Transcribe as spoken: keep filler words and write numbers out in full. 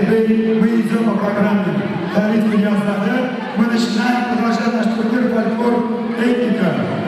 теперь мы идем по программе «Дарить меня знания». Мы начинаем продолжать наш турнир «Фольклор Этника».